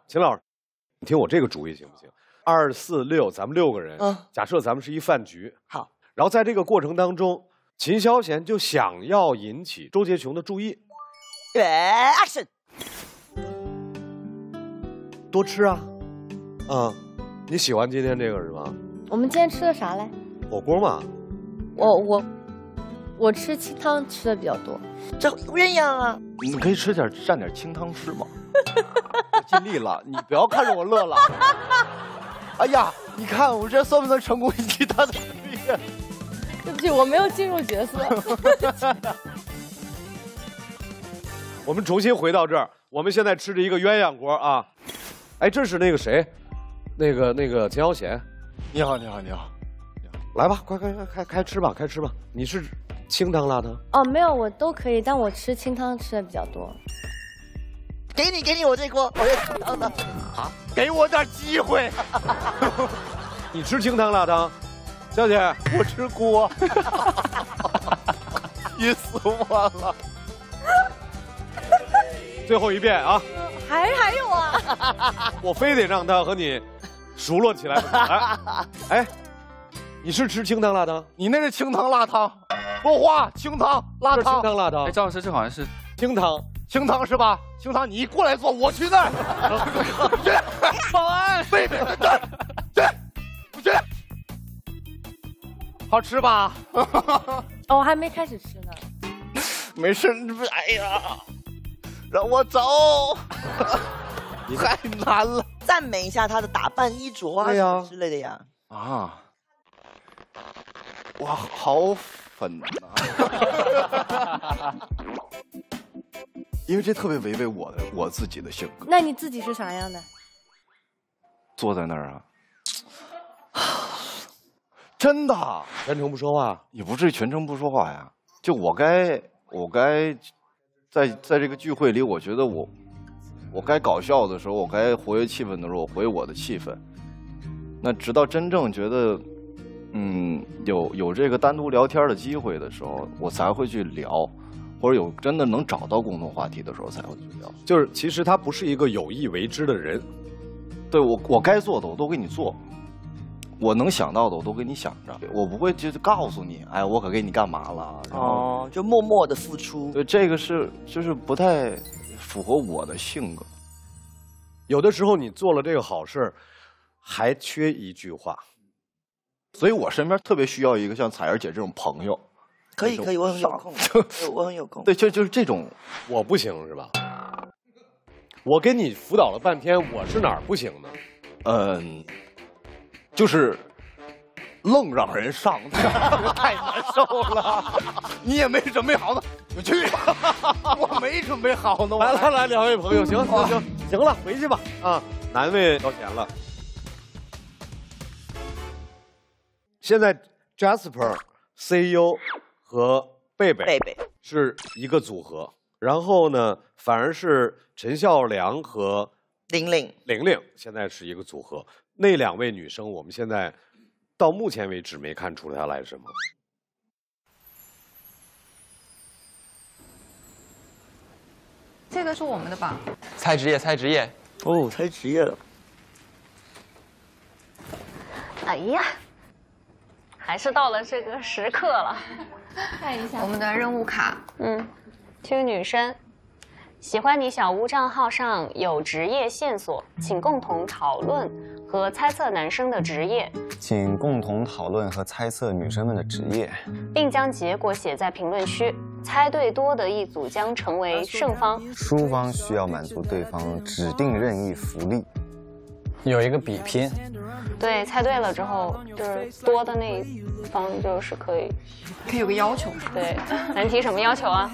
秦老师，你听我这个主意行不行？2、4、6，咱们6个人。假设咱们是一饭局。 好。 然后在这个过程当中，秦霄贤就想要引起周洁琼的注意。 对 ，Action。 多吃啊，你喜欢今天这个是吧？ 我们今天吃的啥嘞？ 火锅嘛。 我吃清汤吃的比较多。 这鸳鸯啊， 你可以蘸点清汤吃吗？我尽力了，你不要看着我乐了。哎呀，你看我这算不算成功引起他的注意？ 对不起，我没有进入角色。 我们重新回到这儿，我们现在吃着一个鸳鸯锅啊。哎，这是那个谁，那个秦霄贤。 你好。 来吧，快开吃吧，开吃吧。你是清汤辣汤？ 哦，没有，我都可以，但我吃清汤吃的比较多。 给你我这锅，我也清汤的。 好，给我点机会。 你吃清汤辣汤，小姐， 我吃锅。气死我了！ 最后一遍啊！ 还有啊！ 我非得让他和你熟络起来。哎，你是吃清汤辣汤？ 你那是清汤辣汤，说话清汤辣汤。 清汤辣汤。 哎，赵老师，这好像是清汤。 清汤是吧？清汤，你过来做，我去那儿。 保安， 贝贝，去，好吃吧？ 我还没开始吃呢。 没事，哎呀，让我走，太难了。 赞美一下他的打扮衣着啊，什么之类的呀。 啊，哇，好粉呐！因为这特别违背我自己的性格。 那你自己是啥样的？ 坐在那儿啊，真的全程不说话， 也不至于全程不说话呀。就我该在这个聚会里，我觉得我该搞笑的时候，我该活跃气氛的时候，我活跃我的气氛。那直到真正觉得，有这个单独聊天的机会的时候，我才会去聊。或者有真的能找到共同话题的时候才会去聊， 就是其实他不是一个有意为之的人， 对我该做的我都给你做，我能想到的我都给你想着，我不会就是告诉你，哎，我可给你干嘛了， 哦，就默默的付出。 对，这个就是不太符合我的性格。 有的时候你做了这个好事，还缺一句话， 所以我身边特别需要一个像彩儿姐这种朋友。 可以，我很有空，我很有空。 对，就是这种， 我不行是吧？我给你辅导了半天，我是哪儿不行呢？ 就是愣让人上，太难受了。你也没准备好呢，你去吧。我没准备好呢。 来，两位朋友，行了，回去吧。啊，难为交钱了。现在 Jasper、CEO 和贝贝是一个组合，然后呢，反而是陈孝良和玲玲现在是一个组合。那2位女生，我们现在到目前为止没看出她来什么。 这个是我们的吧？ 猜职业。 哦，猜职业了。 哎呀，还是到了这个时刻了。 看一下我们的任务卡。 这个女生喜欢你小屋账号上有职业线索，请共同讨论和猜测男生的职业。 请共同讨论和猜测女生们的职业， 并将结果写在评论区。猜对多的一组将成为胜方。 输方需要满足对方指定任意福利。 有一个比拼。 对，猜对了之后，就是多的那一方就是可以有个要求。 对，能提什么要求啊？